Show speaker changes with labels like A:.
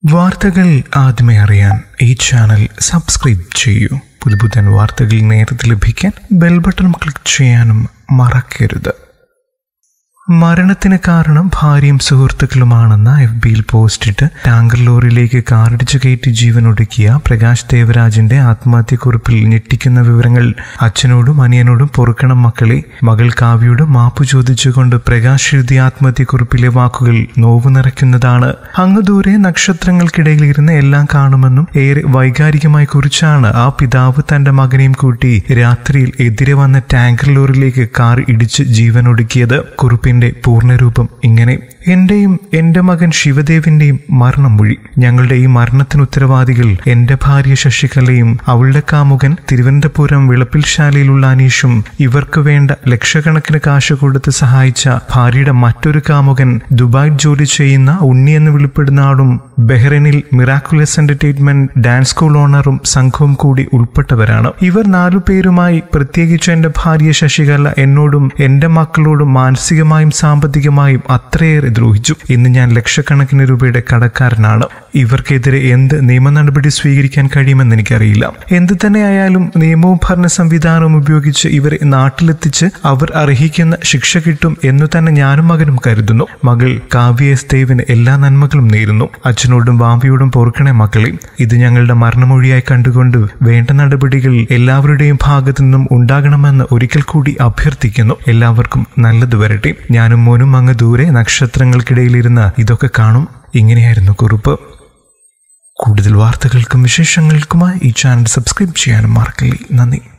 A: വാർത്തകൾ ആദ്യമേ അറിയാൻ ഈ ചാനൽ സബ്സ്ക്രൈബ് ചെയ്യൂ. പുതുപുത്തൻ വാർത്തകൾ നേരത്തെ ലഭിക്കാൻ ബെൽ ബട്ടൺ ക്ലിക്ക് ചെയ്യാനും മറക്കരുത്. മരണത്തിന് കാരണം ഭാര്യയും സുഹൃത്തുക്കളുമാണെന്ന FBയിൽ പോസ്റ്റിട്ട് ടാങ്കർ ലോറിയിലേക്ക് കാറിടിച്ചു കയറ്റി ജീവനൊടുക്കിയ പ്രകാശ് ദേവരാജിന്റെ ആത്മഹത്യക്കുറിപ്പിൽ ഞെട്ടിക്കുന്ന വിവരങ്ങൾ. അച്ഛനോടും അനിയനോടും പൊറുക്കണം മക്കളെ. മകൾ കാവ്യയോട് മാപ്പു ചോദിച്ചുകൊണ്ട് പ്രകാശ് എഴുതിയ ആത്മഹത്യക്കുറിപ്പിലെ വാക്കുകൾ നോവ് നിറയ്ക്കുന്നതാണ്. അങ്ങ് ദൂരെ നക്ഷത്രങ്ങൾക്കിടയിൽ ഇരുന്ന് എല്ലാം കാണുമെന്നും ഏറെ വൈകാരികമായി കുറിച്ചാണ് ആ പിതാവ് തന്റെ മകനെയും കൂട്ടി രാത്രിയിൽ എതിരെ വന്ന ടാങ്കർ ലോറിയിലേക്ക് കാർ ഇടിച്ച് ജീവനൊടുക്കിയത്. കുറിപ്പിന്റെ പൂർണ്ണരൂപം ഇങ്ങനെ: എന്റെയും എന്റെ മകൻ ശിവദേവിന്റെയും മരണം മൊഴി. ഞങ്ങളുടെ ഈ മരണത്തിന് ഉത്തരവാദികൾ എന്റെ ഭാര്യ ശശികലയും അവളുടെ കാമുകൻ തിരുവനന്തപുരം വിളപ്പിൽശാലയിലുള്ള അനീഷും ഇവർക്ക് വേണ്ട ലക്ഷക്കണക്കിന് കാശ് കൊടുത്ത് സഹായിച്ച ഭാര്യയുടെ മറ്റൊരു കാമുകൻ ദുബായ് ജോലി ചെയ്യുന്ന ഉണ്ണി എന്ന് വിളിപ്പെടുന്ന ആളും ബഹ്റൈനിൽ മിറാക്കുലസ് എന്റർടൈൻമെന്റ് ഡാൻസ് സ്കൂൾ ഓണറും സംഘവും കൂടി ഉൾപ്പെട്ടവരാണ്. ഇവർ 4 പേരുമായി, പ്രത്യേകിച്ച് എന്റെ ഭാര്യ ശശികല എന്നോടും എന്റെ മക്കളോടും മാനസികമായും സാമ്പത്തികമായും അത്രയേറെ ദ്രോഹിച്ചു. ഇന്ന് ഞാൻ ലക്ഷക്കണക്കിന് രൂപയുടെ കടക്കാരനാണ്. ഇവർക്കെതിരെ എന്ത് നിയമ നടപടി സ്വീകരിക്കാൻ കഴിയുമെന്ന് എനിക്കറിയില്ല. എന്ത് തന്നെയായാലും നിയമവും ഭരണ സംവിധാനവും ഉപയോഗിച്ച് ഇവരെ നാട്ടിലെത്തിച്ച് അവർ അർഹിക്കുന്ന ശിക്ഷ കിട്ടും എന്നു തന്നെ ഞാനും മകനും കരുതുന്നു. മകൾ കാവ്യ എസ് ദേവിന് എല്ലാ നന്മകളും നേരുന്നു. അച്ഛനോടും വാമ്പിയോടും പൊറുക്കണേ മക്കളെ. ഇത് ഞങ്ങളുടെ മരണമൊഴിയായി കണ്ടുകൊണ്ട് വേണ്ട നടപടികൾ എല്ലാവരുടെയും ഭാഗത്തു നിന്നും ഉണ്ടാകണമെന്ന് ഒരിക്കൽ കൂടി അഭ്യർത്ഥിക്കുന്നു. എല്ലാവർക്കും നല്ലത് വരട്ടെ. ഞാനും മോനും അങ്ങ് ദൂരെ നക്ഷത്രങ്ങൾക്കിടയിലിരുന്ന് ഇതൊക്കെ കാണും. ഇങ്ങനെയായിരുന്നു കുറിപ്പ്. കൂടുതൽ വാർത്തകൾക്കും വിശേഷങ്ങൾക്കുമായി ഈ ചാനൽ സബ്സ്ക്രൈബ് ചെയ്യാനും മറക്കല്ലേ. നന്ദി.